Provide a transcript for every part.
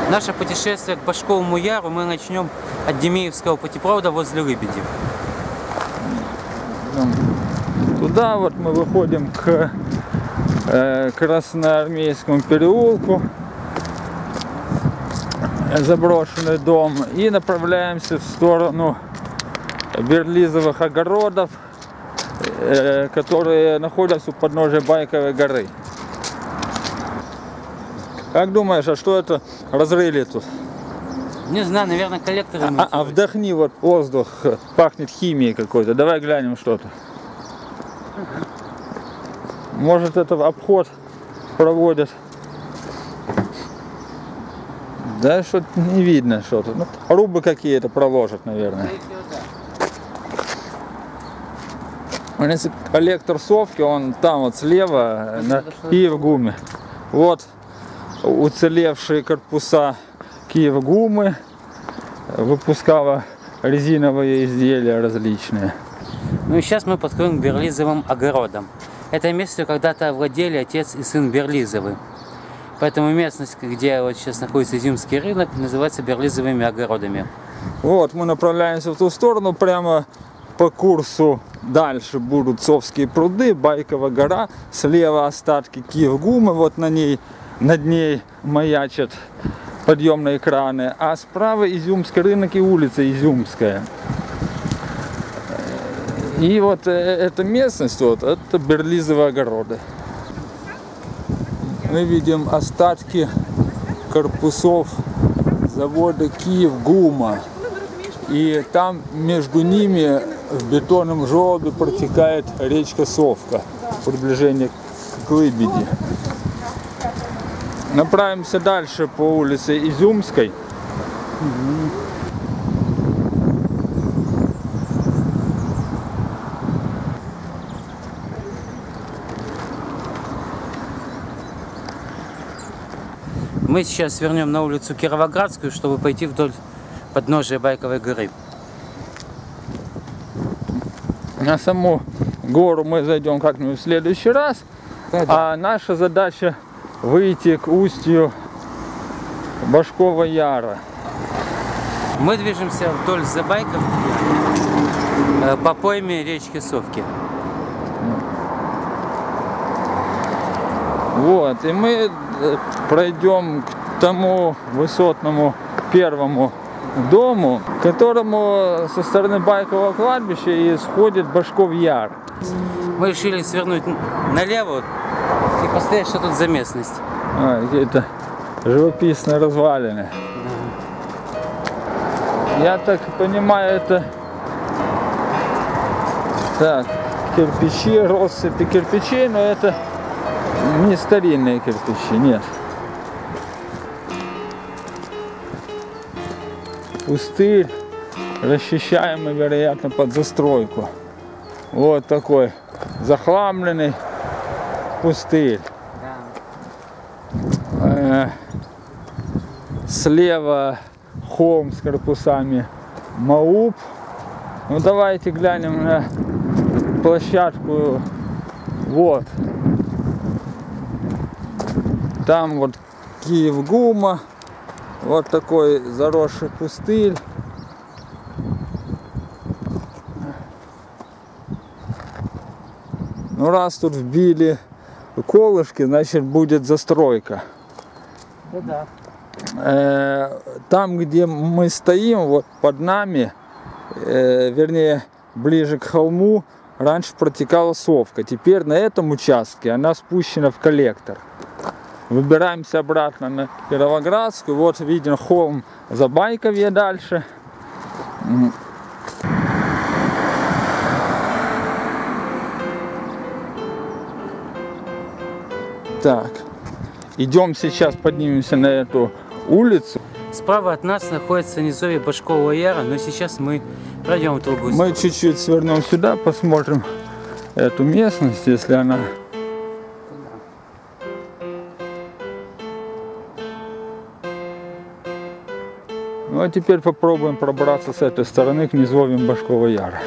Наше путешествие к Башковому Яру мы начнем от Демеевского путепровода возле Лыбеди. Туда вот мы выходим к Красноармейскому переулку, заброшенный дом, и направляемся в сторону Берлизовых огородов, которые находятся у подножия Байковой горы. Как думаешь, а что это разрыли тут? Не знаю, наверное, коллекторы. Вдохни вот воздух, пахнет химией какой-то. Давай глянем что-то. Может, это обход проводят. Да, что-то не видно что-то. Ну, трубы какие-то проложат, наверное. Коллектор совки, он там вот слева, на Киевгуме. Вот уцелевшие корпуса Киевгумы, выпускала резиновые изделия различные. Ну и сейчас мы подходим к Берлизовым огородам. Это место когда-то владели отец и сын Берлизовы. Поэтому местность, где вот сейчас находится Изюмский рынок, называется Берлизовыми огородами. Вот, мы направляемся в ту сторону, прямо по курсу дальше будут Совские пруды, Байкова гора, слева остатки Киевгумы, вот над ней маячат подъемные краны, а справа Изюмский рынок и улица Изюмская. И вот эта местность, вот, это Берлизовые огороды. Мы видим остатки корпусов завода Киевгума. И там между ними в бетонном желобе протекает речка Совка. Приближение к Лыбеди. Направимся дальше по улице Изюмской. Мы сейчас свернем на улицу Кировоградскую, чтобы пойти вдоль подножия Байковой горы. На саму гору мы зайдем как-нибудь в следующий раз. А наша задача выйти к устью Башкового Яра. Мы движемся вдоль Забайков по пойме речки Совки. Вот, и мы пройдем к тому высотному первому дому, к которому со стороны Байкового кладбища и сходит Башков Яр. Мы решили свернуть налево и посмотреть, что тут за местность. Какие-то живописные развалины. Я так понимаю, это так, кирпичи, россыпи кирпичей, но это не старинные кирпичи, нет. Пустырь, расчищаемый, вероятно, под застройку. Вот такой захламленный пустырь. Слева холм с корпусами МАУП. Ну давайте глянем на площадку. Вот. Там вот Киевгума. Вот такой заросший пустырь. Ну раз тут вбили колышки, значит будет застройка. Да. Там, где мы стоим, вот под нами, вернее, ближе к холму, раньше протекала Совка. Теперь на этом участке она спущена в коллектор. Выбираемся обратно на Кировоградскую. Вот виден холм Забайковья дальше. Так, идем сейчас, поднимемся на эту улицу. Справа от нас находится низовье Башкового Яра, но сейчас мы пройдем в другую сторону. Мы чуть-чуть свернем сюда, посмотрим эту местность, если она... Ну а теперь попробуем пробраться с этой стороны к низовьям Башкового Яра.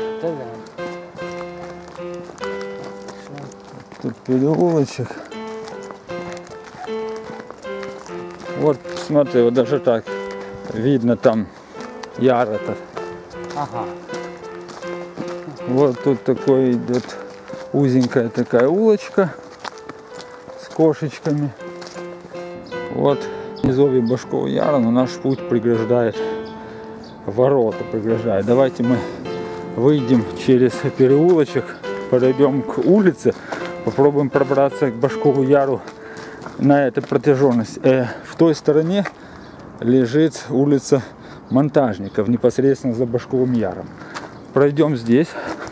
Тут переулочек. Вот, смотри, вот даже так видно там яр этот. Ага. Вот тут такой идет узенькая такая улочка с кошечками. Вот низовье Башкова Яра, но наш путь преграждает ворота, преграждает. Давайте мы выйдем через переулочек, подойдем к улице, попробуем пробраться к Башкову Яру на этой протяженности. В той стороне лежит улица Монтажников, непосредственно за Башковым Яром. Пройдем здесь.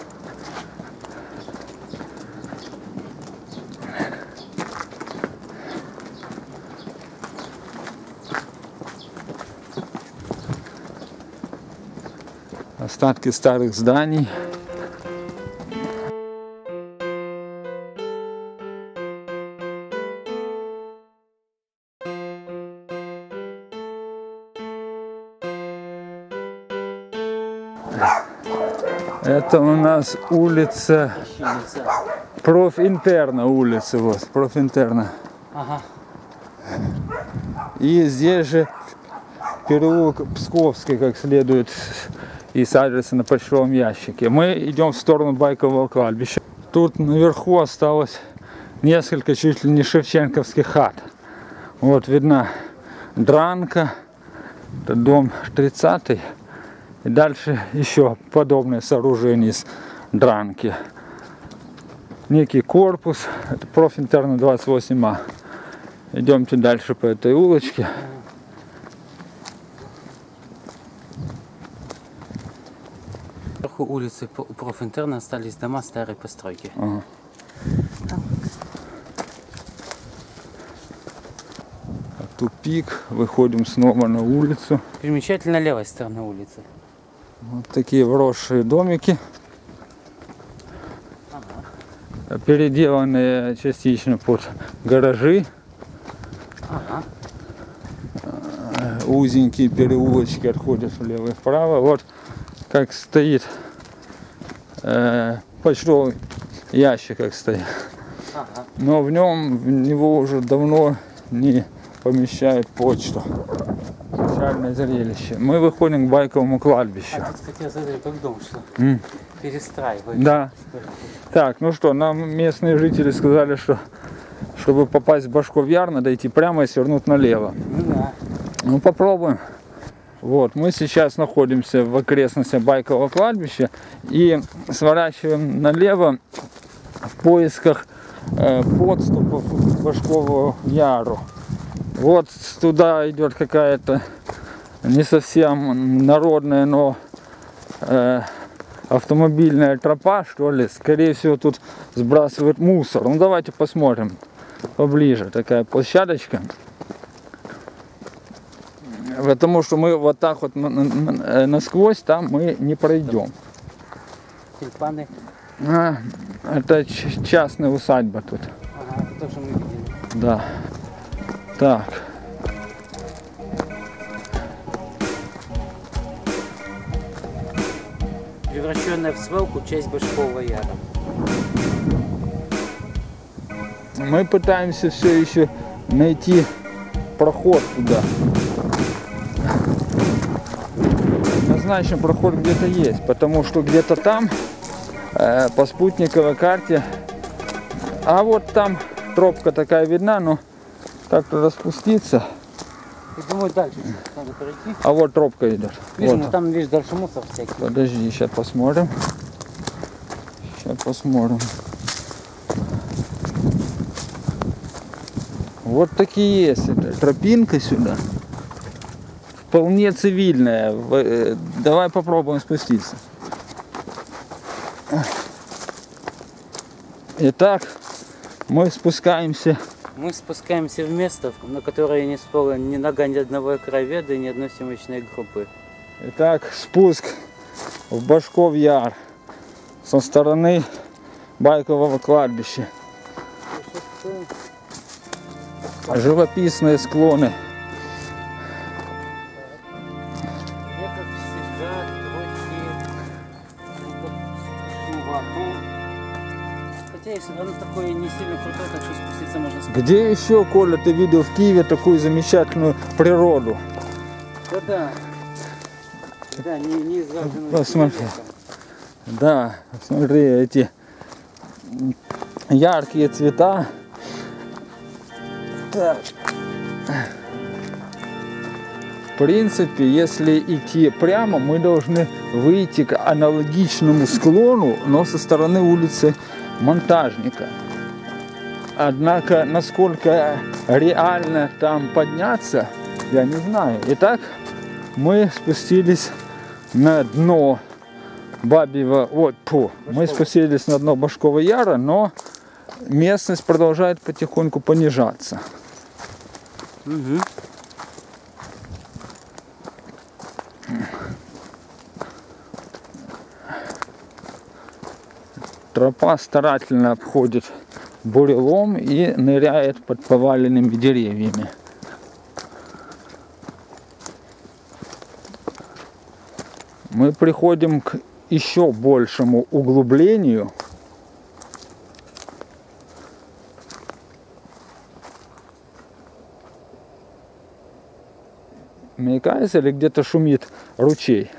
Остатки старых зданий. Это у нас улица Профинтерна, улица, вот, Профинтерна. Ага. И здесь же переулок Псковский, как следует из адреса на почтовом ящике. Мы идем в сторону Байкового кладбища. Тут наверху осталось несколько чуть ли не шевченковских хат. Вот видна Дранка, это дом 30-й. И дальше еще подобное сооружение из Дранки. Некий корпус, это Профинтерна 28А. Идемте дальше по этой улочке. Вверху улицы Профинтерна остались дома старой постройки. Ага. Тупик, выходим снова на улицу. Примечательно левая сторона улицы. Вот такие вросшие домики. Ага. Переделанные частично под гаражи. Ага. Узенькие переулочки отходят влево и вправо. Вот как стоит почтовый ящик, как стоит. Ага. Но в него уже давно не помещают почту. Печальное зрелище. Мы выходим к Байковому кладбищу. А тут, кстати, я смотрю, как дом, что перестраивают. Да. Так, ну что, нам местные жители сказали, что чтобы попасть в Башков Яр, надо идти прямо и свернуть налево. Ну да. Ну попробуем. Вот, мы сейчас находимся в окрестностях Байкового кладбища и сворачиваем налево в поисках подступов к Башкову Яру. Вот туда идет какая-то не совсем народная, но автомобильная тропа, что ли. Скорее всего, тут сбрасывают мусор. Ну давайте посмотрим поближе. Такая площадочка. Потому что мы вот так вот насквозь там мы не пройдем. Тюльпаны. Это частная усадьба тут. Ага, это тоже мы видели. Да. Так. Превращенная в свалку часть Башкового Яра. Мы пытаемся все еще найти проход туда. Однозначно проход где-то есть, потому что где-то там по спутниковой карте, а вот там тропка такая видна, но как-то распуститься. Я думаю, дальше надо пройти. А вот тропка идет. Видишь, Вот. ну там, видишь, дальше мусор всякий. Подожди, сейчас посмотрим. Сейчас посмотрим. Вот такие есть. Это тропинка сюда. Вполне цивильная. Давай попробуем спуститься. Итак, мы спускаемся. Мы спускаемся в место, на которое не спала ни нога ни одного краеведа и ни одной съемочной группы. Итак, спуск в Башков Яр со стороны Байкового кладбища. Живописные склоны. Я, как всегда, трохи шумовато. Хотя и он такой не сильно крутой, так что спуститься можно спокойно. Где еще, Коля, ты видел в Киеве такую замечательную природу? Да. Да, не изгаженную. Посмотри. Да, смотри, эти яркие цвета. Так. В принципе, если идти прямо, мы должны выйти к аналогичному склону, но со стороны улицы Монтажника. Однако, насколько реально там подняться, я не знаю. Итак, мы спустились на дно мы спустились на дно Башкова Яра, но местность продолжает потихоньку понижаться. Угу. Тропа старательно обходит бурелом и ныряет под поваленными деревьями. Мы приходим к еще большему углублению. Мне кажется, или где-то шумит ручей?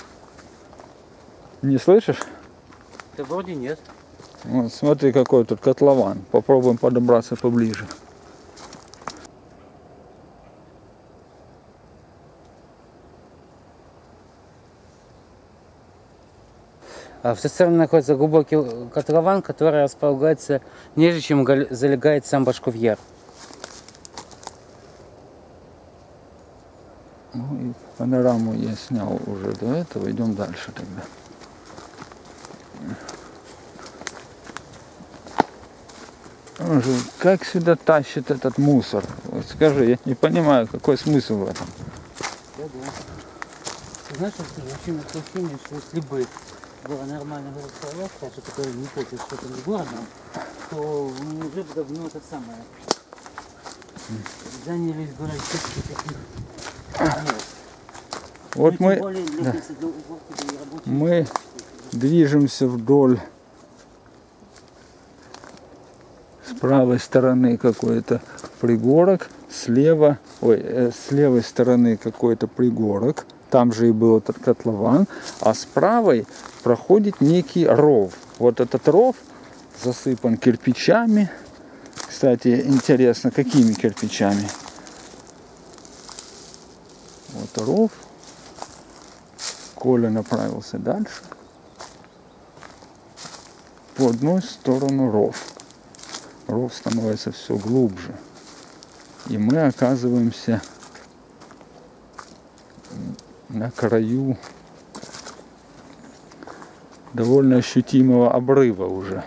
Не слышишь? Да вроде нет. Вот, смотри, какой тут котлован. Попробуем подобраться поближе. А в той стороне находится глубокий котлован, который располагается ниже, чем залегает сам Башков Яр. Ну и панораму я снял уже до этого. Идем дальше тогда. Как сюда тащит этот мусор? Вот скажи, я не понимаю, какой смысл в этом. Да. Ты знаешь, что вообще ощущение, что если бы была нормальная городская, которая не хочет что-то с городом, то мы уже бы давно это самое занялись городскими таких мест. Вот мы движемся вдоль. С правой стороны какой-то пригорок, с левой стороны какой-то пригорок, там же и был этот котлован, а с правой проходит некий ров. Вот этот ров засыпан кирпичами. Кстати, интересно, какими кирпичами? Вот ров. Коля направился дальше. По одной сторону ров. Ров становится все глубже. И мы оказываемся на краю довольно ощутимого обрыва уже.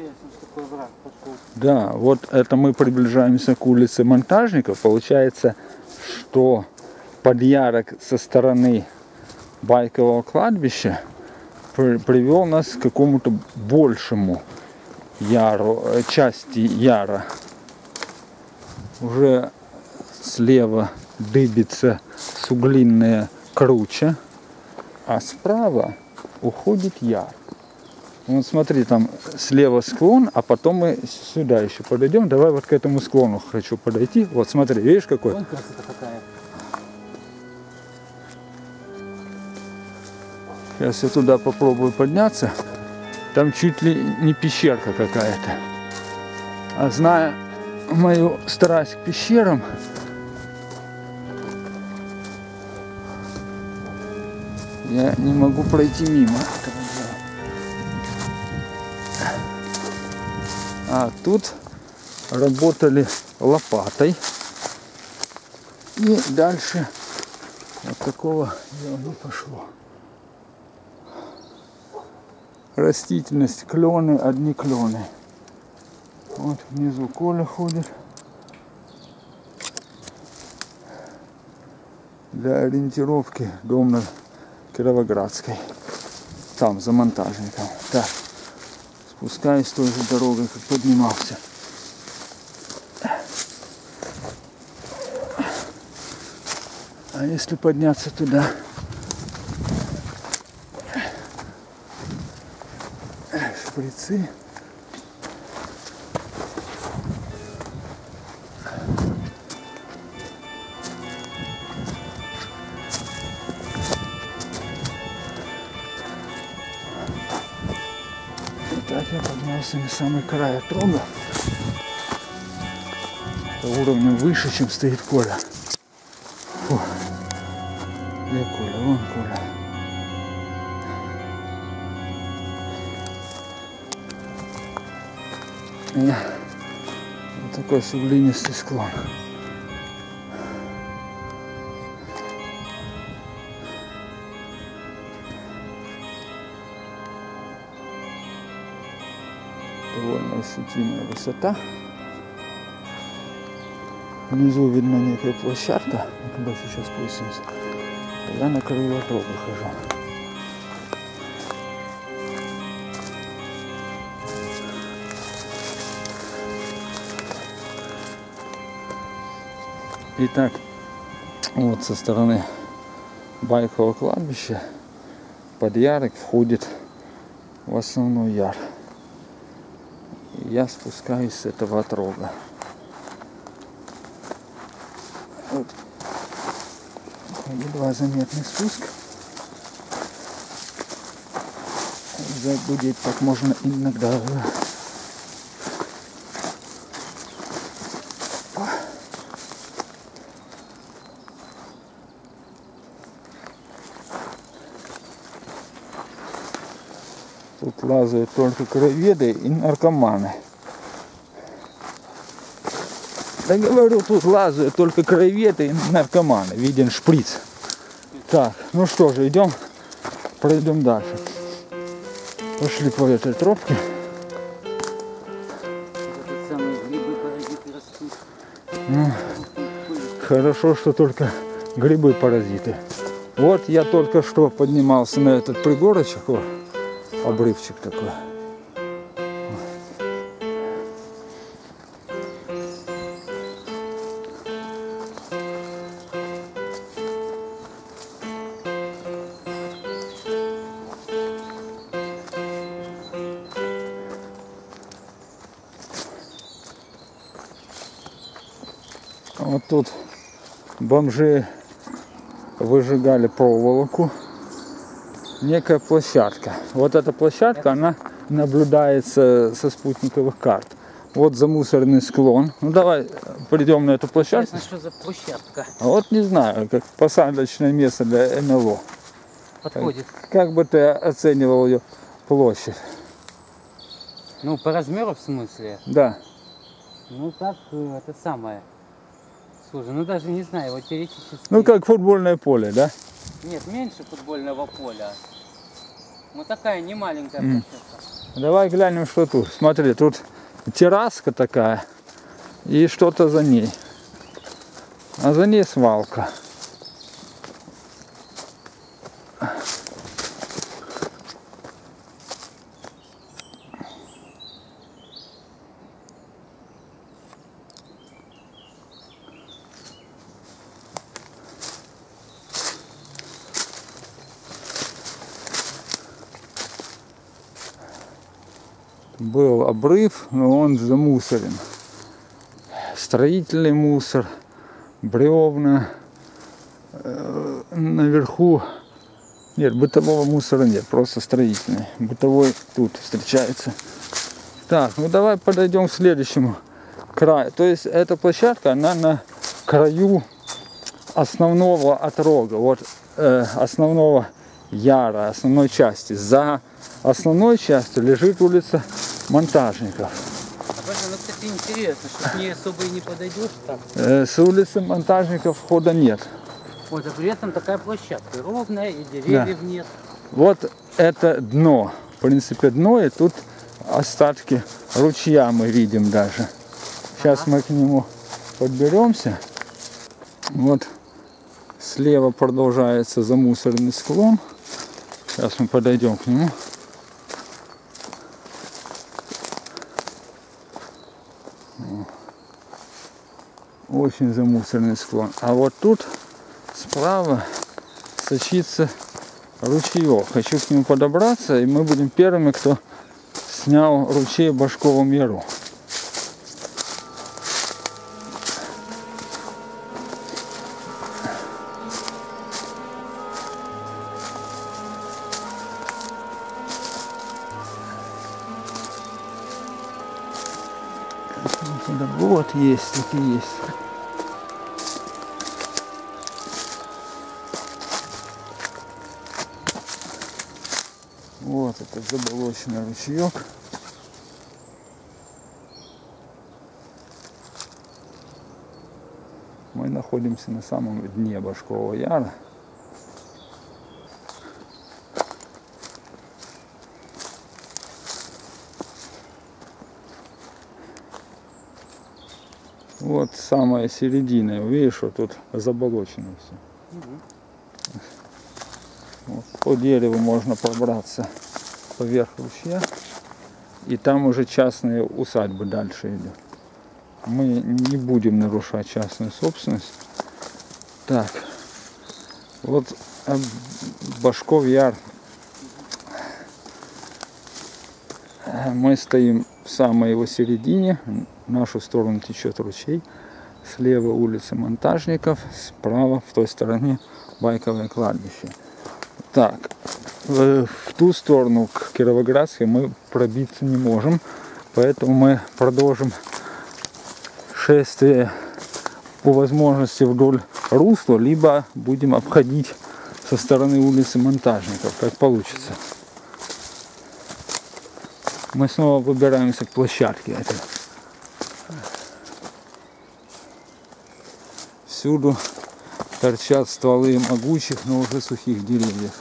Да, вот это мы приближаемся к улице Монтажников. Получается, что подъярок со стороны Байкового кладбища привел нас к какому-то большему яру, части яра. Уже слева дыбится суглинная круча, а справа уходит яр. Вот смотри, там слева склон, а потом мы сюда еще подойдем. Давай вот к этому склону хочу подойти. Вот смотри, видишь какой? Вон красота какая. Сейчас я туда попробую подняться. Там чуть ли не пещерка какая-то. А зная мою страсть к пещерам, я не могу пройти мимо этого дела. А тут работали лопатой. И дальше вот такого дела не пошло. Растительность, клены, одни клены. Вот внизу Коля ходит. Для ориентировки дом на Кировоградской. Там, за Монтажником. Так, спускаюсь той же дорогой, как поднимался. А если подняться туда? Шприцы. поднялся на самый край отрога. Это уровнем выше, чем стоит Коля. Фу. Где Коля? Вон Коля. И вот такой суглинистый склон. Довольно ощутимая высота. Внизу видна некая площадка, куда сейчас спустимся. Я на краю отрога хожу. Итак, вот со стороны Байкового кладбища Подъярик входит в основной яр. И я спускаюсь с этого отрога. Вот. Едва заметный спуск. Загудеть так можно иногда. Тут лазают только краеведы и наркоманы. Да говорю, тут лазают только краеведы и наркоманы. Виден шприц. Так, ну что же, идем, пройдем дальше. Пошли по этой тропке. Ну, хорошо, что только грибы-паразиты. Вот я только что поднимался на этот пригорочек. Вот. Обрывчик такой. Вот тут бомжи выжигали проволоку. Некая площадка. Вот эта площадка, она наблюдается со спутниковых карт. Вот замусоренный склон. Ну давай придем на эту площадку. Что за площадка? А вот не знаю, как посадочное место для НЛО. Подходит. Как бы ты оценивал ее площадь? Ну, по размеру в смысле? Да. Ну так, это самое. Слушай, ну даже не знаю, вот теоретически... Ну как футбольное поле, да? Нет, меньше футбольного поля. Вот такая немаленькая площадка. Давай глянем, что тут. Смотри, тут терраска такая и что-то за ней. А за ней свалка. Был обрыв, но он замусорен. Строительный мусор, бревна. Наверху нет, бытового мусора нет, просто строительный. Бытовой тут встречается. Так, ну давай подойдем к следующему краю. То есть эта площадка, она на краю основного отрога, вот основного яра, основной части. За основной частью лежит улица Монтажников. Ну, кстати, интересно, что к ней особо и не подойдешь там. С улицы Монтажников входа нет. Вот, а при этом такая площадка ровная, и деревьев Да. нет. Вот это дно. В принципе, дно, и тут остатки ручья мы видим даже. Сейчас мы к нему подберемся. Вот слева продолжается замусоренный склон. Сейчас мы подойдем к нему. Очень замусоренный склон. А вот тут справа сочится ручеек. Хочу к нему подобраться, и мы будем первыми, кто снял ручей в Башковом яру. Да, вот есть, такие есть. Вот этот заболоченный ручеек. Мы находимся на самом дне Башкового Яра. Вот самая середина, видишь, что тут заболочено все. Вот, по дереву можно пробраться поверх ручья, и там уже частные усадьбы дальше идут. Мы не будем нарушать частную собственность. Так, вот Башков Яр. Мы стоим в самой его середине. В нашу сторону течет ручей. Слева улица Монтажников, справа в той стороне Байковое кладбище. Так, в ту сторону, к Кировоградской, мы пробиться не можем, поэтому мы продолжим шествие по возможности вдоль русла, либо будем обходить со стороны улицы Монтажников, как получится. Мы снова выбираемся к площадке этой. Всюду торчат стволы могучих, но уже сухих деревьев.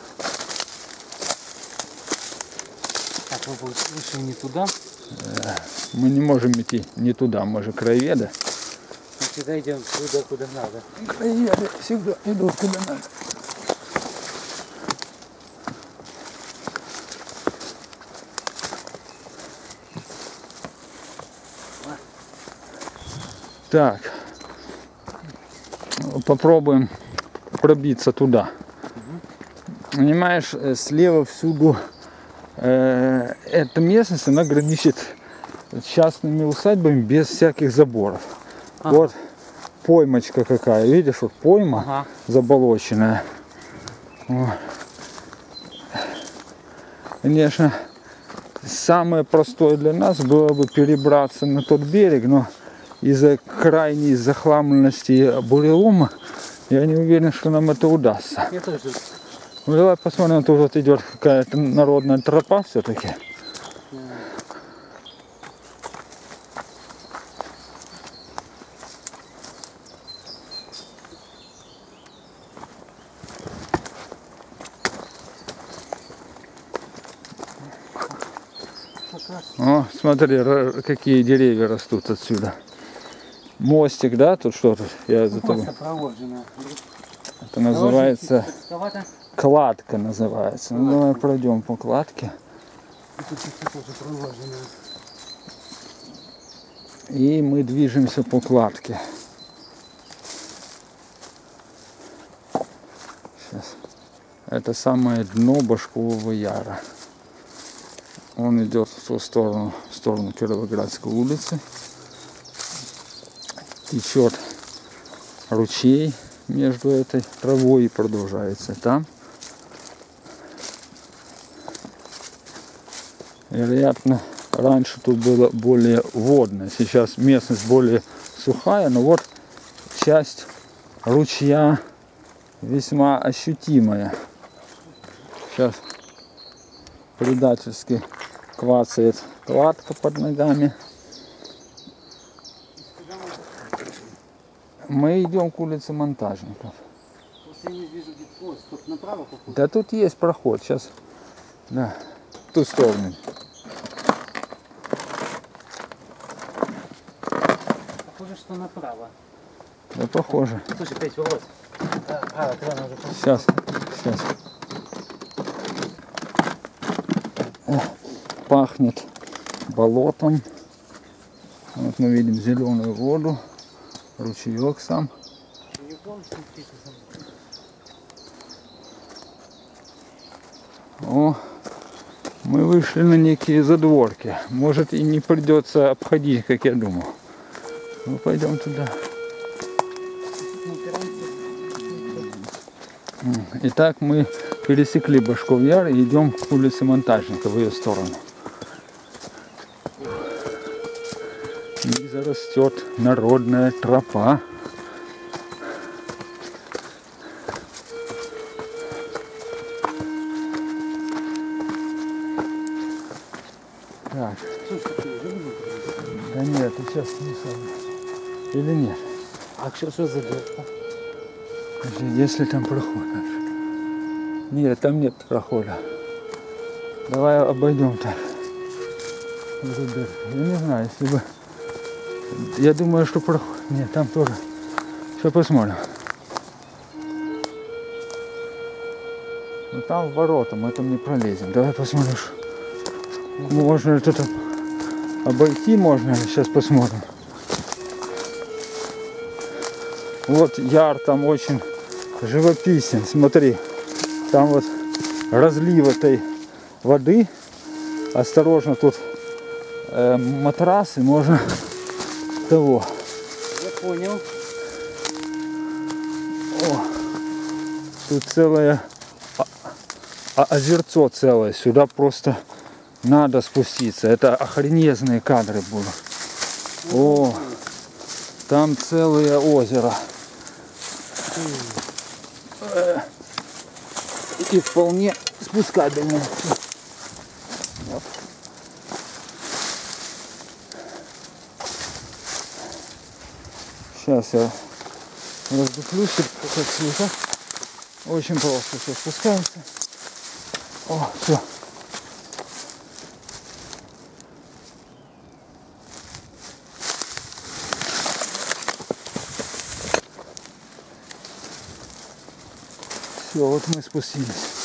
Так, вы вышли не туда? Мы не можем идти не туда, мы же краеведы. Мы всегда идем туда, куда надо. Краеведы всегда идут куда надо. Так, попробуем пробиться туда. Понимаешь, слева всюду эта местность, она граничит частными усадьбами без всяких заборов. Ага. Вот поймочка какая, видишь, вот пойма, ага, заболоченная. Вот. Конечно, самое простое для нас было бы перебраться на тот берег, но из-за крайней захламленности бурелома я не уверен, что нам это удастся. Я тоже. Ну, давай посмотрим, тут вот идет какая-то народная тропа все-таки. О, смотри, какие деревья растут отсюда. Мостик, да, тут что-то? Я за тобой. Это называется кладка, называется. Ну давай пройдем по кладке. И мы движемся по кладке. Сейчас. Это самое дно Башкового Яра. Он идет в ту сторону, в сторону Кировоградской улицы. Течет ручей между этой травой и продолжается там. Вероятно, раньше тут было более водно. Сейчас местность более сухая, но вот часть ручья весьма ощутимая. Сейчас предательски клацает кладка под ногами. Мы идем к улице Монтажников. Я не вижу, где поезд. Тут направо похоже. Да тут есть проход. Сейчас. Да. В ту сторону. Похоже, что направо. Да, похоже. Слушай, Петь, вот. Сейчас. Сейчас. Пахнет болотом. Вот мы видим зеленую воду. Ручеек сам. О, мы вышли на некие задворки. Может, и не придется обходить, как я думал. Ну, пойдем туда. Итак, мы пересекли Башков Яр и идем к улице Монтажника в ее сторону. и зарастет народная тропа. Так. Да нет, ты сейчас не сам. Или нет? А что за дырка? Если там проход. Нет, там нет прохода. Давай обойдем так. Я не знаю, если бы... Я думаю, что проход... Нет, там тоже. Сейчас посмотрим. Ну там ворота, мы там не пролезем. Давай посмотрим. Можно ли что-то обойти, можно ли? Сейчас посмотрим. Вот яр там очень живописен. Смотри, там вот разлив этой воды. Осторожно, тут матрасы, можно того. Я понял. О, тут целое озерцо целое. Сюда просто надо спуститься. Это охренезные кадры будут. О, там целое озеро. И вполне спускабельное. Вот. Сейчас я раздуплюсь, как слегка. Очень просто все спускаемся. О, все. Все, вот мы спустились.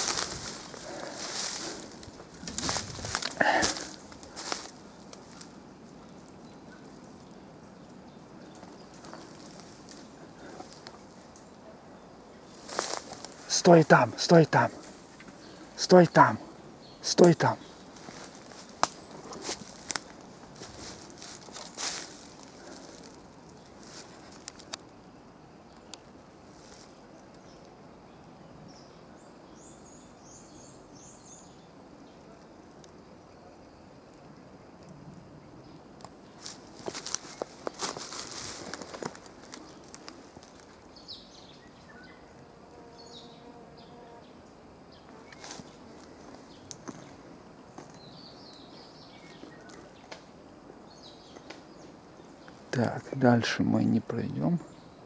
Стой там, стой там, стой там, стой там. Так, дальше мы не пройдем.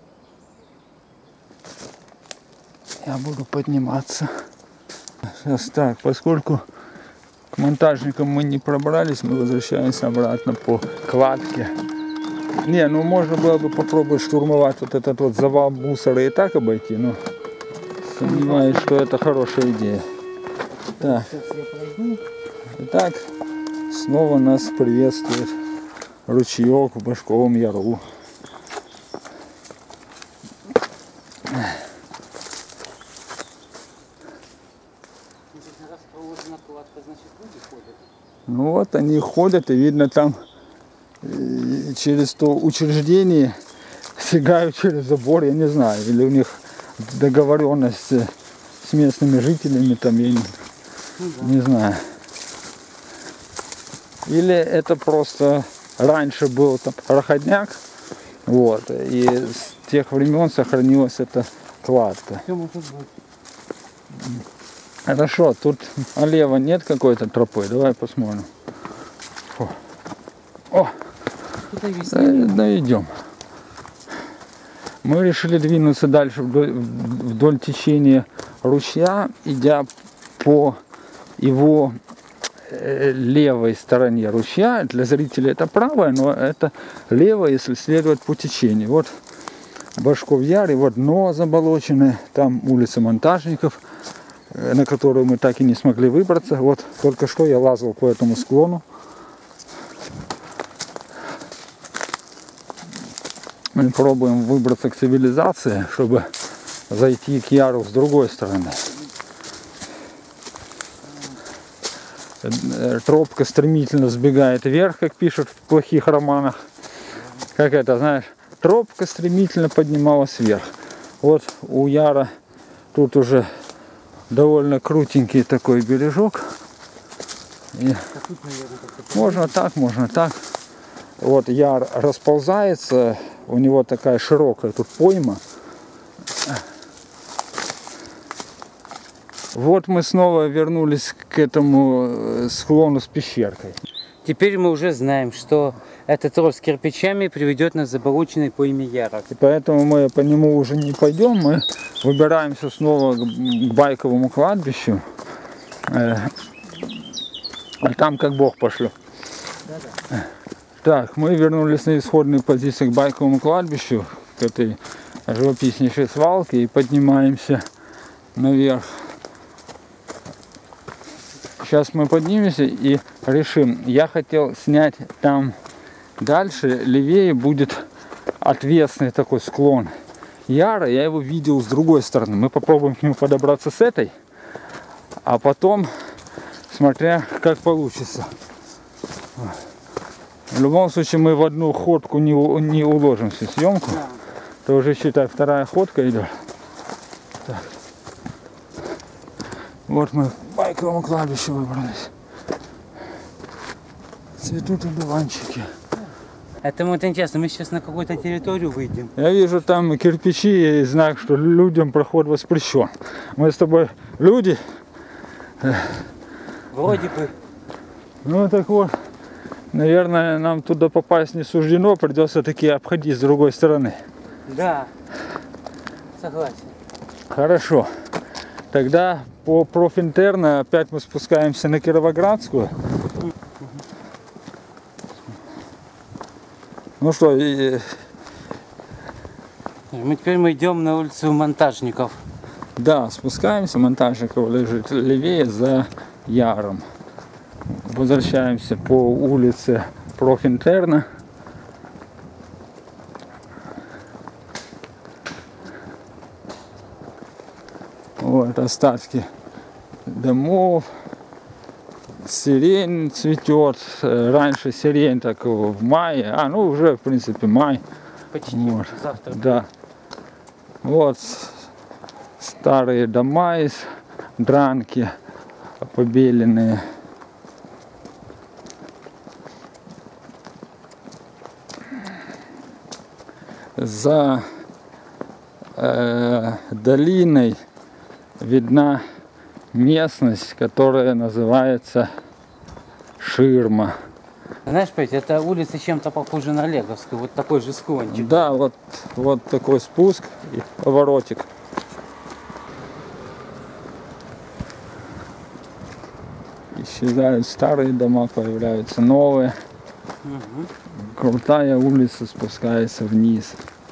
Я буду подниматься. Сейчас так, поскольку к монтажникам мы не пробрались, мы возвращаемся обратно по кладке. Не, ну можно было бы попробовать штурмовать вот этот вот завал мусора и так обойти, но сомневаюсь, что это хорошая идея. Так. Итак, снова нас приветствует ручеек в Башковом Яру. Ну вот они ходят, и видно там через то учреждение сигают через забор, я не знаю, или у них договоренность с местными жителями там, я не знаю. Или это просто раньше был там проходняк, вот, и с тех времен сохранилась эта кладка. Хорошо, тут налево нет какой-то тропы, давай посмотрим. О, да, идем. Мы решили двинуться дальше вдоль течения ручья, идя по его левой стороне ручья. Для зрителей это правая, но это левая, если следовать по течению. Вот Башков Яр, и вот дно заболоченное, там улица Монтажников, на которую мы так и не смогли выбраться. Вот только что я лазал по этому склону. Мы пробуем выбраться к цивилизации, чтобы зайти к Яру с другой стороны. Тропка стремительно сбегает вверх, как пишут в плохих романах. Как это, знаешь, тропка стремительно поднималась вверх. Вот у Яра тут уже довольно крутенький такой бережок. И можно так, можно так. вот яр расползается, у него такая широкая тут пойма. Вот мы снова вернулись к этому склону с пещеркой. Теперь мы уже знаем, что этот рост кирпичами приведет нас к заболоченной пойме яра. И поэтому мы по нему уже не пойдем, мы выбираемся снова к байковому кладбищу. А там как Бог пошлет. Так, мы вернулись на исходные позиции к байковому кладбищу, к этой живописнейшей свалке, и поднимаемся наверх. Сейчас мы поднимемся и решим. Я хотел снять там дальше, левее будет отвесный такой склон яра. Я его видел с другой стороны. Мы попробуем к нему подобраться с этой, а потом, смотря как получится. В любом случае мы в одну ходку не уложим всю съемку. Это уже, считай, вторая ходка идет. Так. Вот мы к байковому кладбищу выбрались. Цветут одуванчики. Это вот интересно, мы сейчас на какую-то территорию выйдем. Я вижу там кирпичи и знак, что людям проход воспрещен. Мы с тобой люди. Вроде бы. Ну так вот, наверное, нам туда попасть не суждено, придется таки обходить с другой стороны. Да, согласен. Хорошо. Тогда по профинтерна опять мы спускаемся на Кировоградскую. Ну что, Теперь мы идем на улицу Монтажников. да, спускаемся, Монтажников лежит левее за яром. Возвращаемся по улице Профинтерна. Вот остатки домов. Сирень цветет. Раньше сирень так в мае. Ну уже в принципе май. Почти. Вот. Завтра. Да. Вот старые дома из дранки побеленные. За долиной видна местность, которая называется Ширма. Знаешь, Петь, эта улица чем-то похожа на Олеговскую, вот такой же склончик. Да, вот такой спуск и поворотик. Исчезают старые дома, появляются новые. Угу. Крутая улица спускается вниз.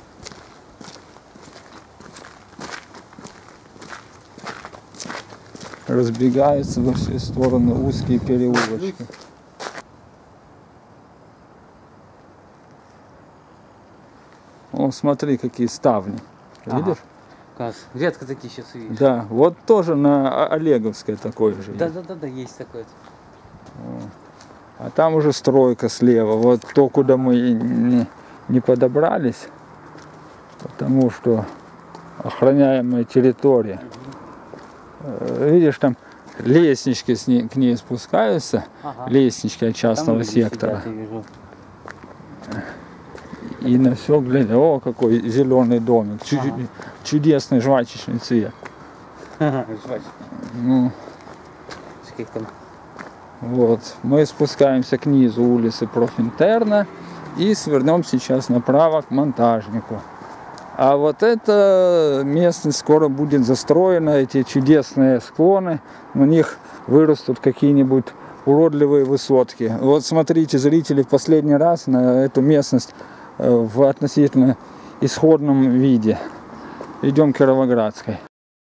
Разбегаются во все стороны узкие переулочки. О, смотри, какие ставни. Видишь? Класс. Редко такие сейчас видишь. Да, вот тоже на Олеговской такой же. Да, есть такое. А там уже стройка слева. Вот то, куда мы не подобрались, потому что охраняемая территория. Видишь, там лестнички к ней спускаются, лестнички от частного сектора. И на все глядя, о, какой зеленый домик, чудесный жвачечный цвет. Ну, вот, мы спускаемся к низу улицы Профинтерна и свернем сейчас направо к Монтажнику. А вот эта местность скоро будет застроена, эти чудесные склоны, на них вырастут какие-нибудь уродливые высотки. Вот смотрите, зрители, в последний раз на эту местность в относительно исходном виде. Идем к Кировоградской.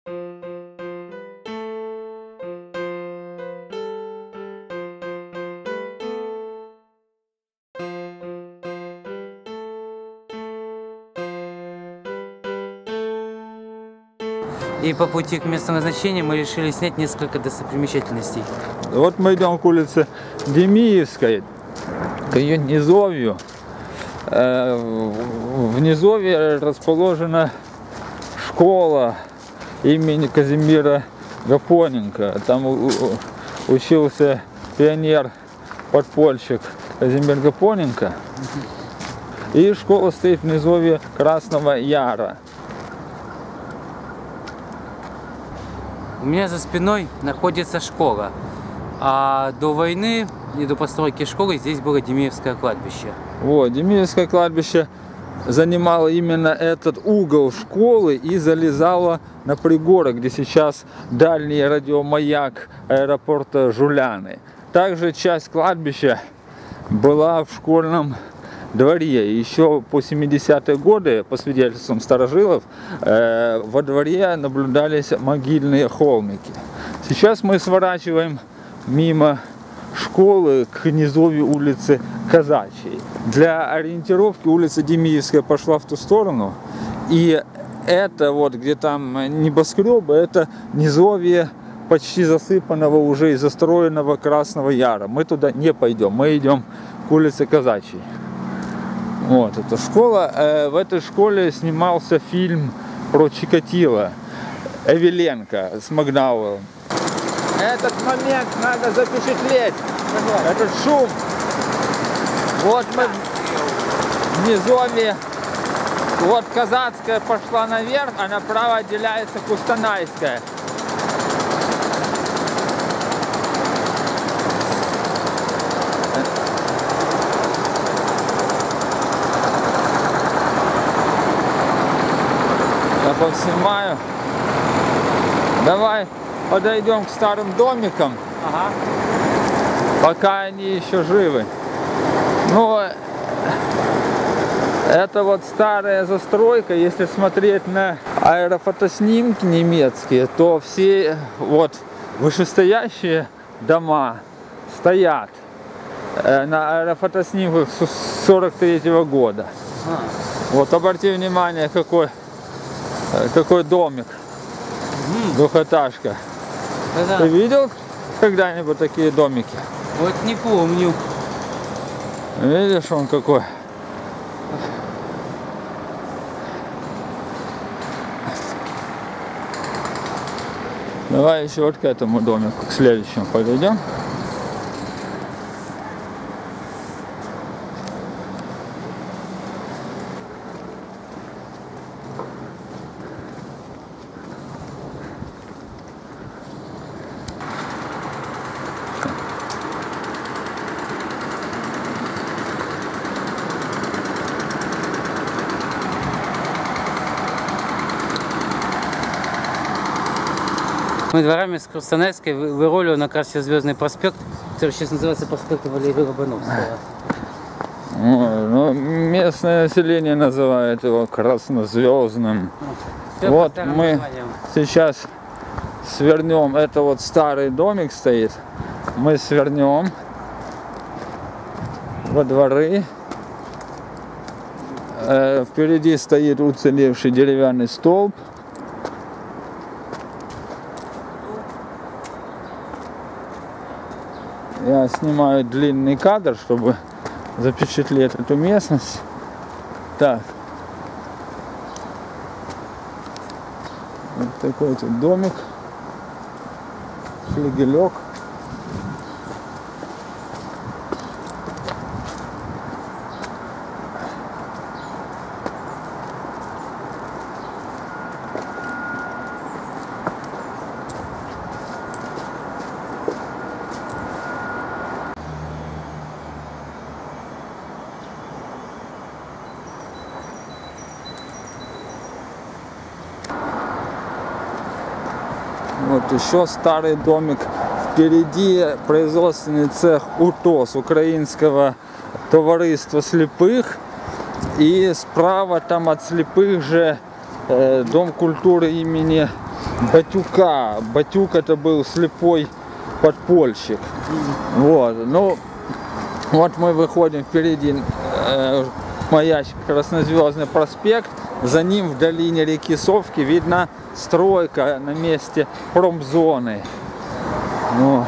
И по пути к месту назначения мы решили снять несколько достопримечательностей. Вот мы идем к улице Демиевской, к ее низовью. В низовье расположена школа имени Казимира Гапоненко. Там учился пионер-подпольщик Казимир-Гапоненко. И школа стоит в низовье Красного Яра. У меня за спиной находится школа. А до войны и до постройки школы здесь было Демеевское кладбище. Вот, Демеевское кладбище занимало именно этот угол школы и залезало на пригорок, где сейчас дальний радиомаяк аэропорта Жуляны. Также часть кладбища была в школьном дворе. Еще по 70-е годы, по свидетельствам старожилов, во дворе наблюдались могильные холмики. Сейчас мы сворачиваем мимо школы к низовью улицы Казачьей. Для ориентировки улица Демиевская пошла в ту сторону, и это вот, где там небоскребы, это низовье почти засыпанного уже и застроенного Красного Яра. Мы туда не пойдем, мы идем к улице Казачьей. Вот эта школа. В этой школе снимался фильм про Чикатило Эвеленко с Макдауэллом. Этот момент надо запечатлеть. Этот шум. Вот мы в низовье. Вот Казацкая пошла наверх, а направо отделяется Кустанайская. Я поснимаю. Давай подойдем к старым домикам, пока они еще живы. Ну, это вот старая застройка. Если смотреть на аэрофотоснимки немецкие, то все вот вышестоящие дома стоят на аэрофотоснимках с 43-го года. Вот обрати внимание, какой домик, двухэтажка. Да. Ты видел когда-нибудь такие домики? Вот не помню. Видишь, он какой? Давай еще вот к этому домику, к следующему подойдем. Мы дворами с Кустанайской выруливаем на Краснозвездный проспект, который сейчас называется проспект Валерия Лобановского. Ну, местное население называет его Краснозвездным. Вот мы сейчас свернем, это вот старый домик стоит, мы свернем во дворы. Впереди стоит уцелевший деревянный столб. Я снимаю длинный кадр, чтобы запечатлеть эту местность. Так. Вот такой тут домик. Флигелек. Вот еще старый домик. Впереди производственный цех УТОС, Украинского товариства слепых. И справа там от слепых же Дом культуры имени Батюка. Батюк это был слепой подпольщик. Вот. Ну, вот мы выходим впереди маячит Краснозвездный проспект. За ним в долине реки Совки видна стройка на месте промзоны. Вот.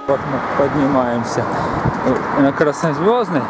Вот мы поднимаемся на Краснозвездный.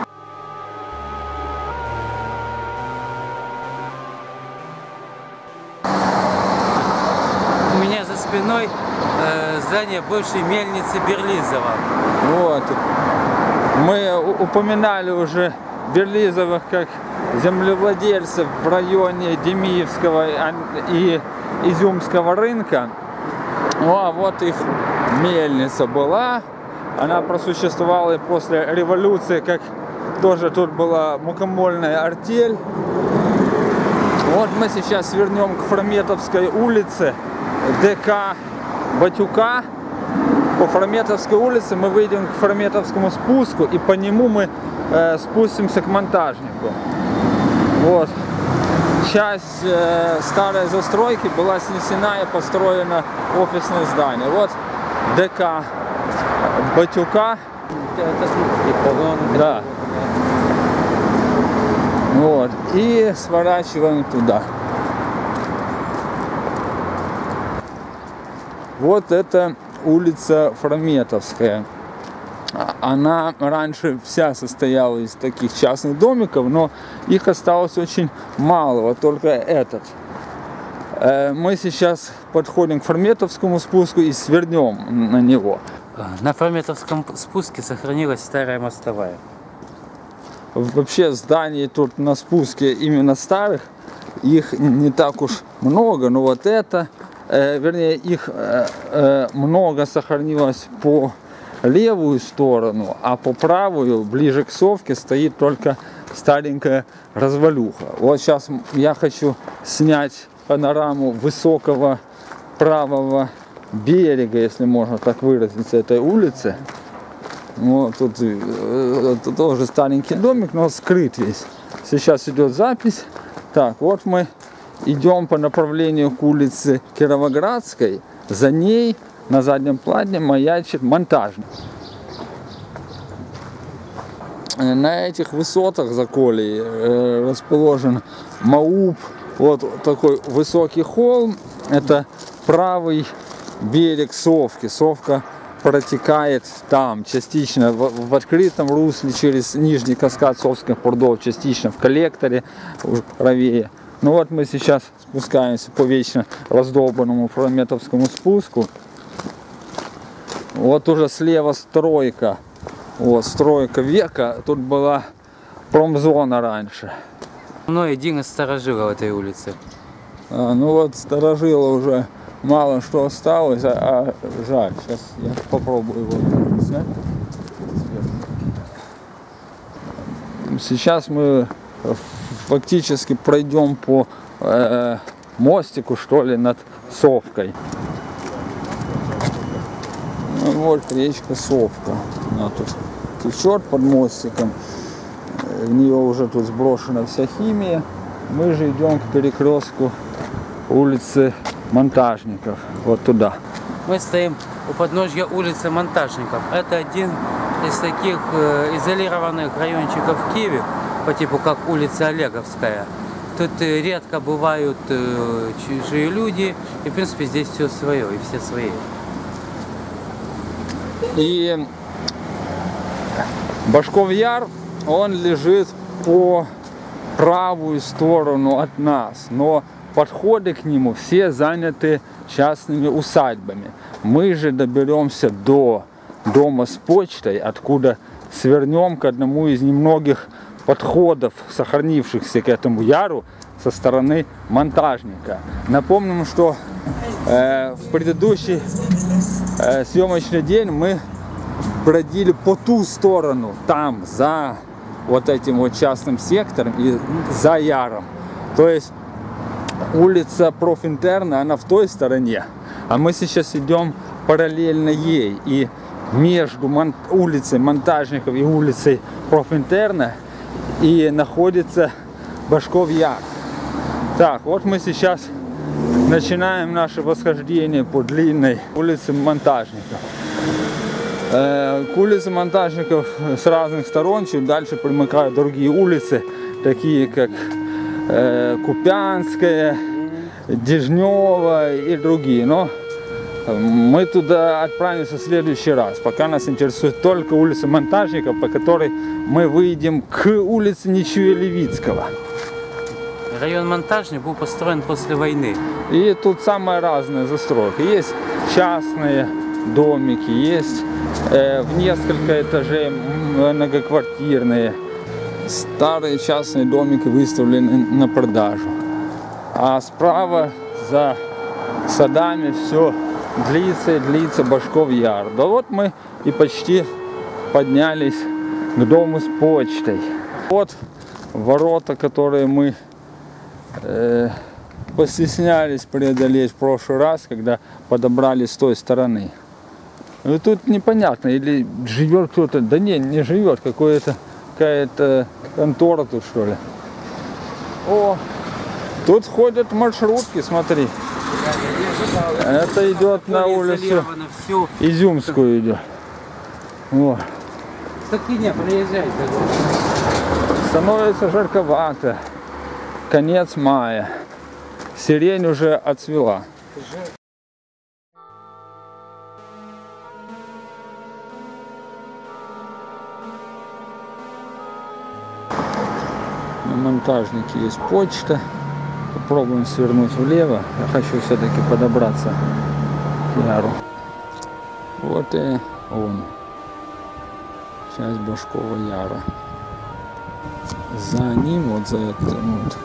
У меня за спиной здание бывшей мельницы Берлизова. Вот. Мы упоминали уже Берлизовых как землевладельцев в районе Демиевского и Изюмского рынка. Ну а вот их мельница была. Она просуществовала и после революции, как тоже тут была мукомольная артель. Вот мы сейчас свернем к Фрометовской улице, ДК Батюка. По Фрометовской улице мы выйдем к Фрометовскому спуску, и по нему мы спустимся к Монтажнику. Вот. Часть старой застройки была снесена и построено офисное здание. Вот ДК Батюка. Да. Вот. И сворачиваем туда. Вот это улица Фрометовская. Она раньше вся состояла из таких частных домиков, но их осталось очень мало, вот только этот. Мы сейчас подходим к Фрометовскому спуску и свернем на него. На Фрометовском спуске сохранилась старая мостовая. Вообще зданий тут на спуске именно старых, их не так уж много, но вот это, вернее, их много сохранилось по левую сторону, а по правую, ближе к Совке, стоит только старенькая развалюха. Вот сейчас я хочу снять панораму высокого правого берега, если можно так выразиться, этой улицы. Вот тут тоже старенький домик, но скрыт весь. Сейчас идет запись. Так, вот мы идем по направлению к улице Кировоградской. За ней на заднем плане маячит Монтажник. На этих высотах за колей расположен МАУП. Вот такой высокий холм. Это правый берег Совки. Совка протекает там частично в открытом русле через нижний каскад Совских прудов, частично в коллекторе, уже правее. Ну вот мы сейчас спускаемся по вечно раздолбанному Фрометовскому спуску. Вот уже слева стройка. Вот стройка века. Тут была промзона раньше. Ну, один из старожилов этой улицы. Ну вот старожила уже мало что осталось, а жаль. Сейчас я попробую его снять. Сейчас мы фактически пройдем по мостику, что ли, над Совкой. Вот речка Совка. Она тут течет под мостиком. В нее уже тут сброшена вся химия. Мы же идем к перекрестку улицы Монтажников. Вот туда. Мы стоим у подножья улицы Монтажников. Это один из таких изолированных райончиков в Киеве, по типу как улица Олеговская. Тут редко бывают чужие люди, и в принципе здесь все свое, и все свои. И Башков Яр, он лежит по правую сторону от нас, но подходы к нему все заняты частными усадьбами. Мы же доберемся до дома с почтой, откуда свернем к одному из немногих подходов, сохранившихся к этому яру со стороны Монтажника. Напомним, что в предыдущий съемочный день мы бродили по ту сторону, там, за вот этим вот частным сектором и за яром. То есть улица Профинтерна, она в той стороне, а мы сейчас идем параллельно ей. И между улицей Монтажников и улицей Профинтерна и находится Башков Яр. Так, вот мы сейчас начинаем наше восхождение по длинной улице Монтажников. К улице Монтажников с разных сторон, чуть дальше примыкают другие улицы, такие как Купянская, Дежнева и другие. Но Мы туда отправимся в следующий раз. Пока нас интересует только улица Монтажников, по которой мы выйдем к улице Нечуя Левицкого. Район Монтажник был построен после войны. И тут самая разная застройка. Есть частные домики, есть в несколько этажей многоквартирные. Старые частные домики выставлены на продажу. А справа за садами все длится и длится Башков Яр. Да вот мы и почти поднялись к дому с почтой. Вот ворота, которые мы постеснялись преодолеть в прошлый раз, когда подобрались с той стороны. И тут непонятно, или живет кто-то, да не живет, какая-то контора тут, что ли. О, тут ходят маршрутки, смотри. Это идет на улицу Изюмскую идет. Вот. Так и не, приезжай. Становится жарковато. Конец мая. Сирень уже отцвела. На Монтажнике есть почта. Попробуем свернуть влево. Я хочу все-таки подобраться к Яру. Вот и он. Часть Башкова Яра. За ним, вот за этим вот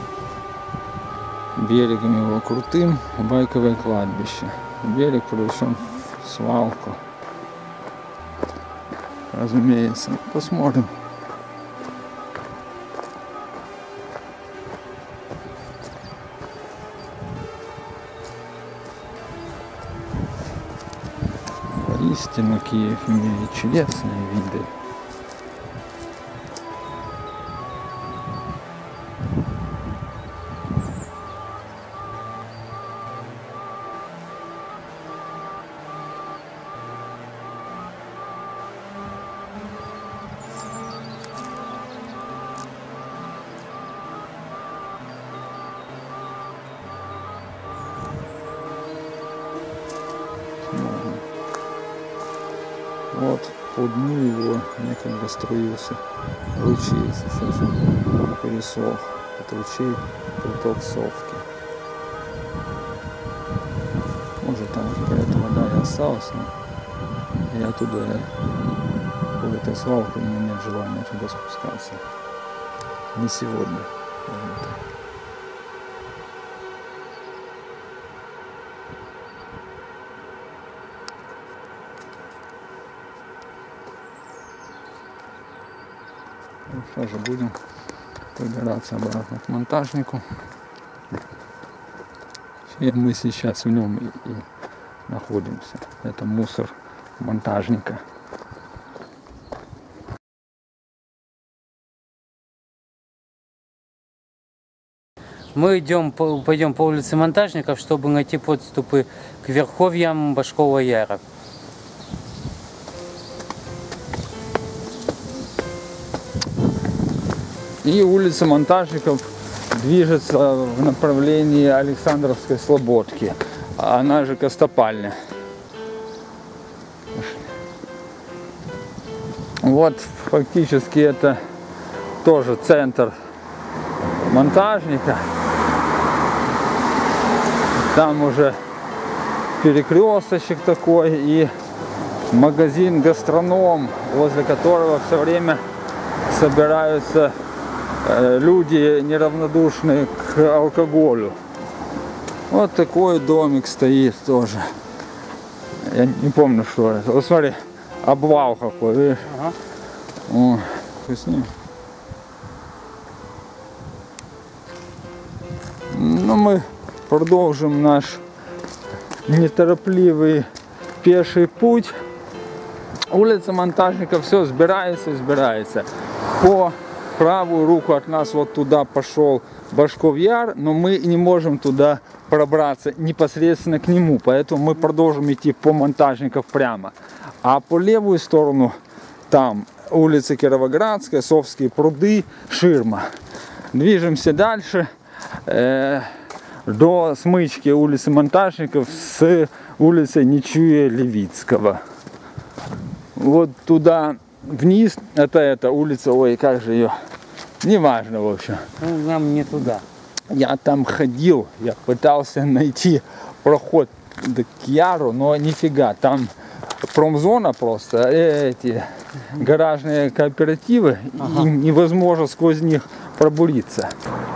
берегом его крутым, байковое кладбище. Берег превращен в свалку. Разумеется. Посмотрим. Воистину Киев имеет чудесные виды. Вот по дну его некогда струился ручей, сейчас он пересох. От ручей приток Совки. Может там какая-то вода и осталась, но я туда по этой свалке, у меня нет желания туда спускаться. Не сегодня. Сейчас же будем выбираться обратно к Монтажнику. И мы сейчас в нем и находимся. Это мусор Монтажника. Мы пойдем по улице Монтажников, чтобы найти подступы к верховьям Башкова Яра. И улица Монтажников движется в направлении Александровской Слободки, она же Костопальня. Вот фактически это тоже центр Монтажника. Там уже перекресточек такой и магазин-гастроном, возле которого все время собираются люди неравнодушные к алкоголю. Вот такой домик стоит тоже. Я не помню, что это. Вот смотри, обвал какой, видишь? Ага. О, с ним. Ну, мы продолжим наш неторопливый пеший путь. Улица Монтажников, все сбирается. По правую руку от нас вот туда пошел Башков Яр, но мы не можем туда пробраться непосредственно к нему, поэтому мы продолжим идти по Монтажников прямо. А по левую сторону там улица Кировоградская, Совские пруды, Ширма. Движемся дальше до смычки улицы Монтажников с улицей Нечуя Левицкого. Вот туда вниз, это эта улица, ой, как же ее, неважно, в общем. Ну, нам не туда. Я там ходил, я пытался найти проход к Яру, но нифига, там промзона просто, эти гаражные кооперативы, им невозможно сквозь них пробуриться.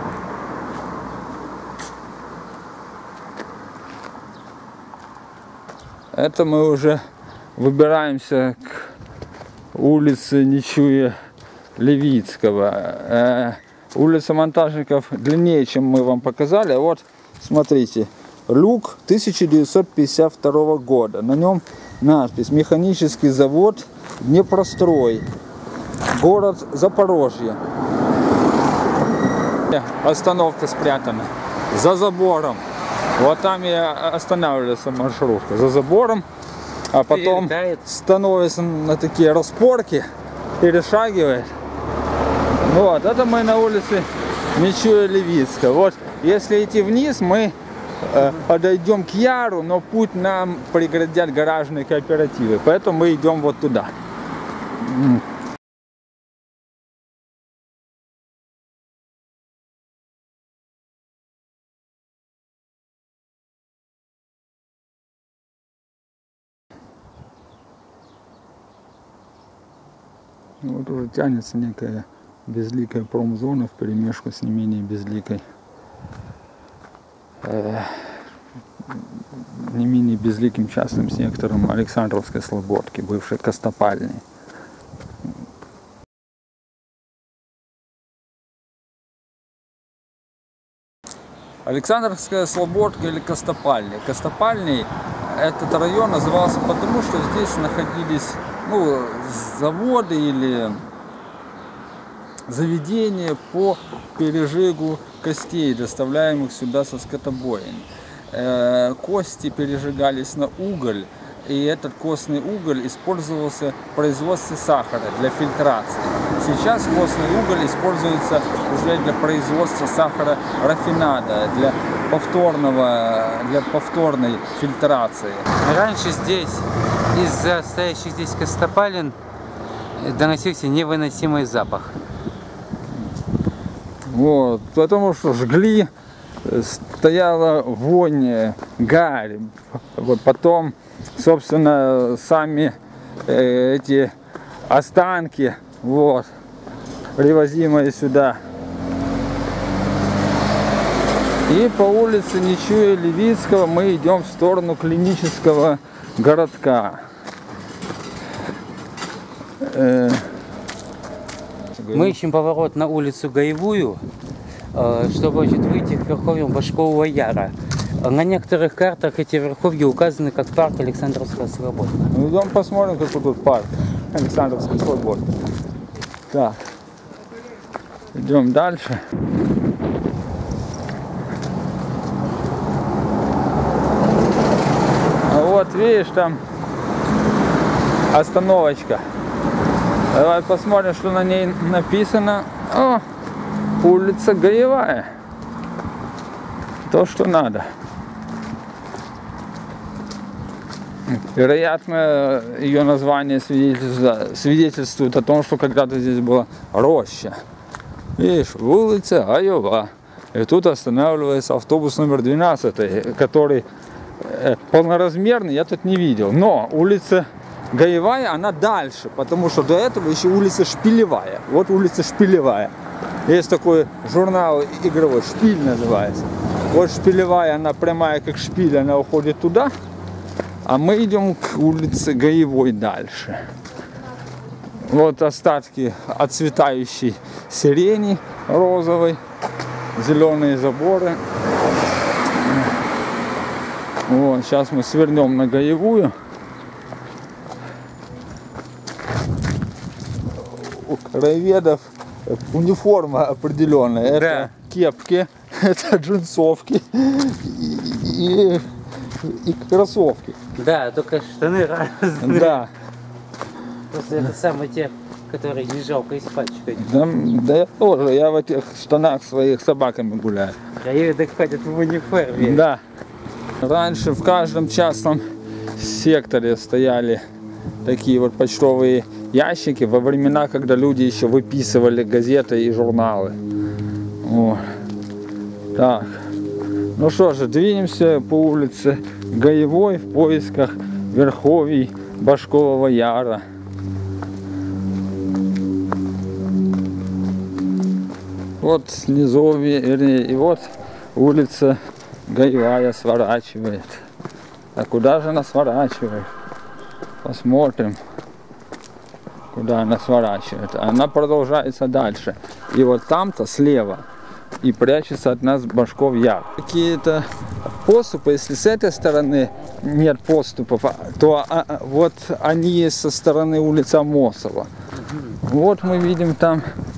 Это мы уже выбираемся к улице Нечуя Левицкого. Улица Монтажников длиннее, чем мы вам показали. Вот, смотрите, люк 1952 года. На нем надпись «Механический завод Днепрострой, город Запорожье». Остановка спрятана за забором. Вот там и останавливается маршрутка, за забором. А потом становится на такие распорки, перешагивает. Вот, это мы на улице Нечуя Левицкого. Вот, если идти вниз, мы подойдем к Яру, но путь нам преградят гаражные кооперативы. Поэтому мы идем вот туда. Вот уже тянется некая безликая промзона вперемешку с не менее безликой, не менее безликим частным сектором Александровской Слободки, бывшей Костопальни. Александровская Слободка или Костопальни. Костопальней этот район назывался потому, что здесь находились заводы или заведения по пережигу костей, доставляемых сюда со скотобоин. Кости пережигались на уголь, и этот костный уголь использовался в производстве сахара для фильтрации. Сейчас костный уголь используется уже для производства сахара рафинада, для повторной фильтрации. Раньше здесь, из-за стоящих здесь костопалин, доносился невыносимый запах. Вот, потому что жгли, стояла вонь, гарь. Вот потом, собственно, сами эти останки, вот, привозимые сюда. И по улице Нечуя Левицкого мы идем в сторону клинического городка. Мы ищем поворот на улицу Гаевую, чтобы выйти к верховьям Башкового Яра. На некоторых картах эти верховья указаны как парк Александровская Слободка. Ну, идем посмотрим, какой тут парк Александровской Слободки. Так, идем дальше. А вот видишь, там остановочка. Давай посмотрим, что на ней написано. О, улица Гаевая. То, что надо. Вероятно, ее название свидетельствует о том, что когда-то здесь была роща. Видишь, улица Гаева. И тут останавливается автобус номер 12, который полноразмерный, я тут не видел. Но улица Гаевая, она дальше, потому что до этого еще улица Шпилевая. Вот улица Шпилевая. Есть такой журнал игровой, Шпиль называется. Вот Шпилевая, она прямая как шпиль, она уходит туда. А мы идем к улице Гаевой дальше. Вот остатки отцветающей сирени розовой, зеленые заборы. Вот, сейчас мы свернем на Гаевую. У краеведов униформа определенная. Да. Это кепки, это джинсовки и кроссовки. Да, только штаны разные. Да. Просто это самые те, которые не жалко испачкать. Да я тоже, я в этих штанах своих собаками гуляю. Краеведы ходят в униформе. Да. Раньше в каждом частном секторе стояли такие вот почтовые ящики во времена, когда люди еще выписывали газеты и журналы. Вот. Так, ну что же, двинемся по улице Гаевой в поисках верховий Башкового Яра. Вот низовье, вернее, и вот улица Гаевая сворачивает. А куда же она сворачивает? Посмотрим, куда она сворачивает. Она продолжается дальше. И вот там-то слева и прячется от нас Башков Яр. Какие-то поступы, если с этой стороны нет поступов, то вот они есть со стороны улицы Амосова. Вот мы видим там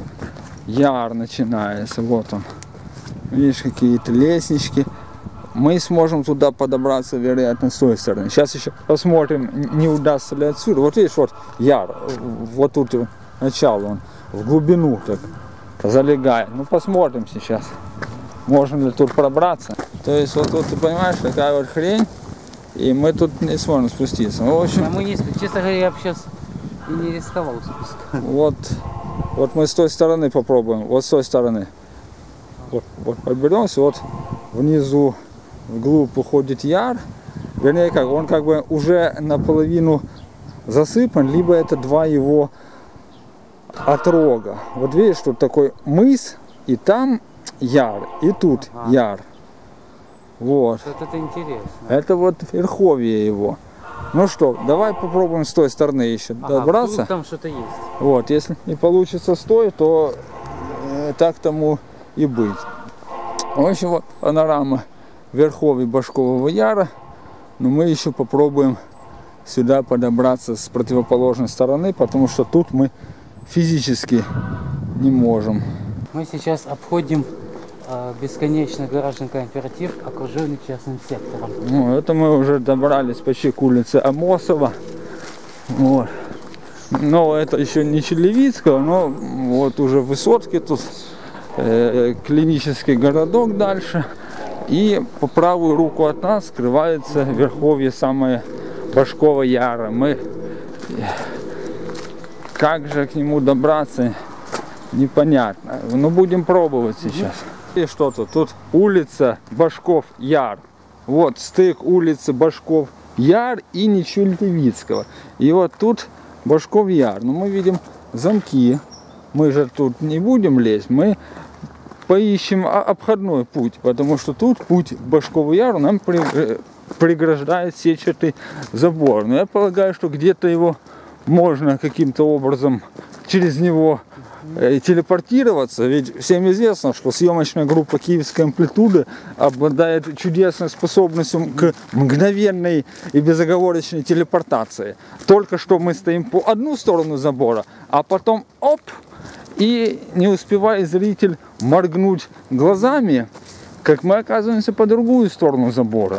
Яр начинается. Вот он. Видишь, какие-то лестнички. Мы сможем туда подобраться, вероятно, с той стороны. Сейчас еще посмотрим, не удастся ли отсюда. Вот видишь, вот Яр, вот тут начало, он в глубину так залегает. Ну, посмотрим сейчас, можно ли тут пробраться. То есть, вот тут, ты понимаешь, такая вот хрень, и мы тут не сможем спуститься. Ну, в общем, А мы не, честно говоря, я бы сейчас и не рисковал спускать. Вот мы с той стороны попробуем, вот с той стороны. Вот подберемся, вот внизу вглубь уходит Яр. Вернее, как, он как бы уже наполовину засыпан, либо это два его отрога. Вот видишь, тут такой мыс, и там Яр, и тут Яр. Вот. Вот это интересно. Это вот верховье его. Ну что, давай попробуем с той стороны еще добраться. Там что-то есть. Вот, если не получится с той, то так тому и быть. В общем, вот панорама верховья Башкового Яра. Но мы еще попробуем сюда подобраться с противоположной стороны, потому что тут мы физически не можем. Мы сейчас обходим бесконечный гаражный кооператив, окруженный частным сектором. Ну, это мы уже добрались почти к улице Амосова. Вот. Но это еще не Челевицкого, но вот уже высотки тут, клинический городок дальше. И по правую руку от нас скрывается верховье самое Башкова Яра. Мы как же к нему добраться, непонятно. Но будем пробовать сейчас. И что-то тут улица Башков Яр. Вот стык улицы Башков Яр и Нечультевицкого. И вот тут Башков Яр. Но мы видим замки. Мы же тут не будем лезть. Мы поищем обходной путь. Потому что тут путь к Башкову Яру нам преграждает сетчатый забор. Но я полагаю, что где-то его можно каким-то образом через него телепортироваться, ведь всем известно, что съемочная группа «Киевская амплитуда» обладает чудесной способностью к мгновенной и безоговорочной телепортации. Только что мы стоим по одну сторону забора, а потом оп, и не успевает зритель моргнуть глазами, как мы оказываемся по другую сторону забора.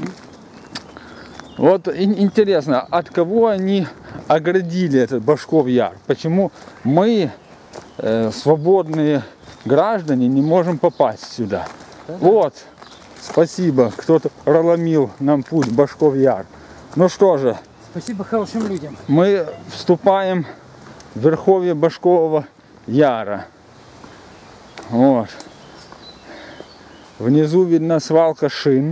Вот интересно, от кого они оградили этот Башков Яр? Почему мы, свободные граждане, не можем попасть сюда? Вот, спасибо, кто-то проломил нам путь в Башков Яр. Ну что же, Спасибо хорошим людям. мы вступаем в верховье Башкового Яра. Вот. Внизу видна свалка шин.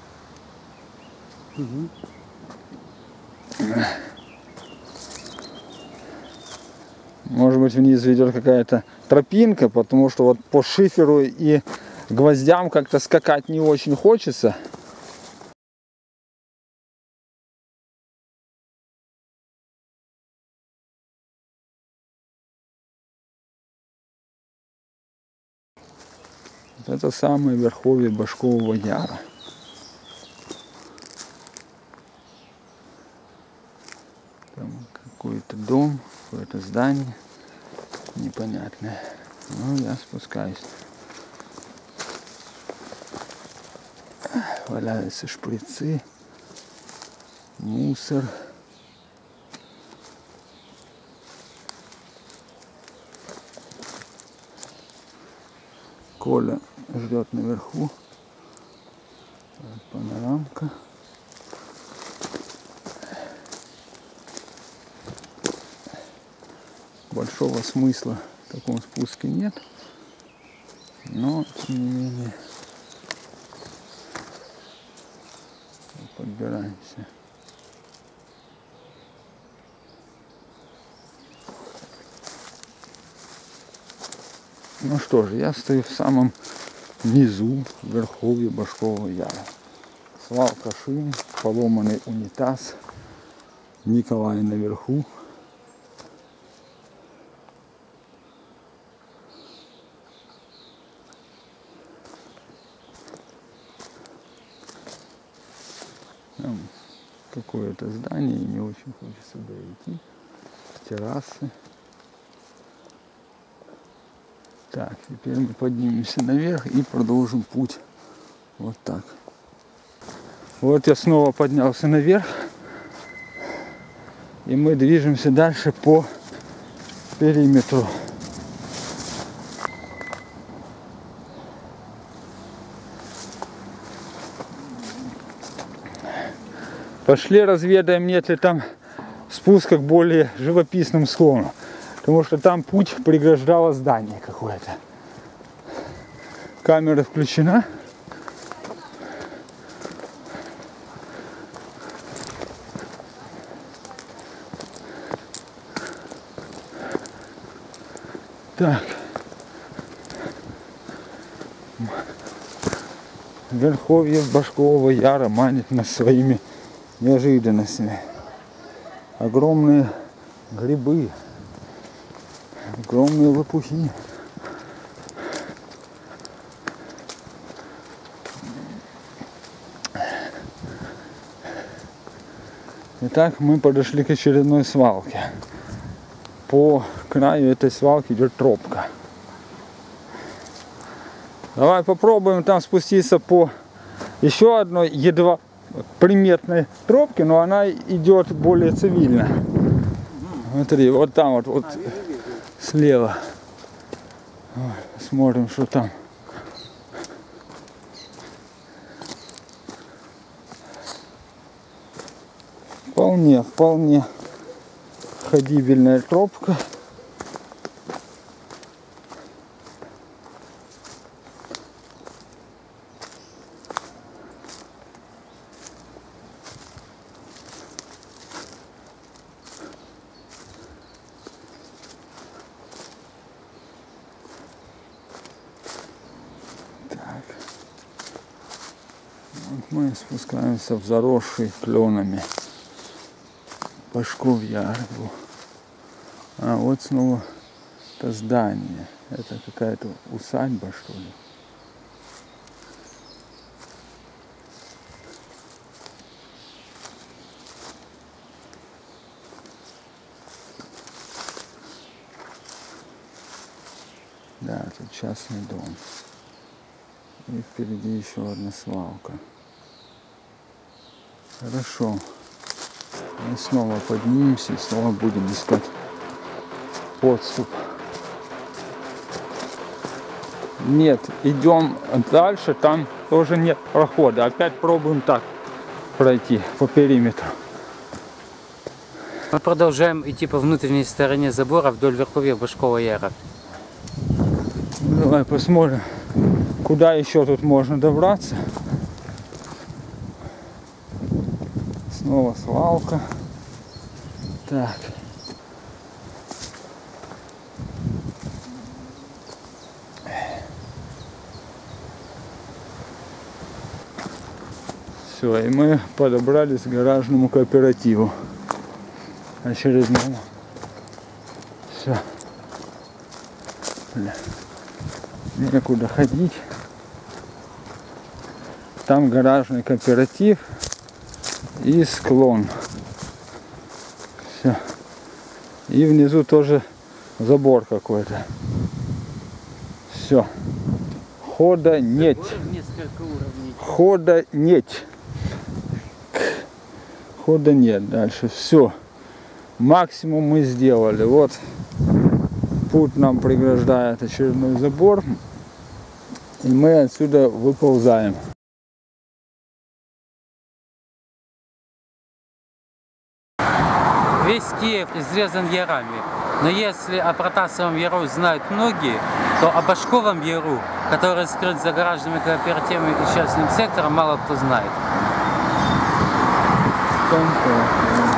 Может быть, вниз ведет какая-то тропинка, потому что вот по шиферу и гвоздям как-то скакать не очень хочется. Вот это самое верховье Башкового Яра. Там какой-то дом, какое-то здание непонятное. Ну, я спускаюсь. Валяются шприцы, мусор. Коля ждет наверху. Панорамка. большого смысла в таком спуске нет. Но, тем не менее, подбираемся. Ну что же, я стою в самом низу верховья Башкового Яра. Свалка шин, поломанный унитаз, Николай наверху. Там какое-то здание, и не очень хочется сюда идти. Террасы. Так, теперь мы поднимемся наверх и продолжим путь вот так. Вот я снова поднялся наверх, и мы движемся дальше по периметру. Пошли разведаем, нет ли там спуска к более живописным склонам. Потому что там путь преграждало здание какое-то. Камера включена. Так. Верховье Башкового Яра манит нас своими неожиданностями. Огромные грибы. Огромные лопухи. Итак, мы подошли к очередной свалке. По краю этой свалки идет тропка. Давай попробуем там спуститься по еще одной едва приметной тропке, но она идет более цивильно. Смотри, вот там вот слева. Смотрим, что там. Вполне ходибельная тропка. Вот мы спускаемся в заросший кленами Башков Яр. А вот снова это здание. Это какая-то усадьба, что ли. Да, тут частный дом. И впереди еще одна свалка. Хорошо. Мы снова поднимемся и снова будем искать подступ. Нет, идем дальше, там тоже нет прохода. Опять пробуем так пройти по периметру. Мы продолжаем идти по внутренней стороне забора вдоль верховья Башкового Яра. Давай посмотрим, куда еще тут можно добраться. Снова свалка. Так. Все, и мы подобрались к гаражному кооперативу очередному. Все. Некуда ходить. Там гаражный кооператив и склон. Все. И внизу тоже забор какой-то. Все. Хода нет. Хода нет. Хода нет. Дальше все. Максимум мы сделали. Вот путь нам преграждает очередной забор. И мы отсюда выползаем. Весь Киев изрезан ярами. Но если о Протасовом Яру знают многие, то о Башковом Яру, который скрыт за гаражными кооперативами и частным сектором, мало кто знает. Понятно.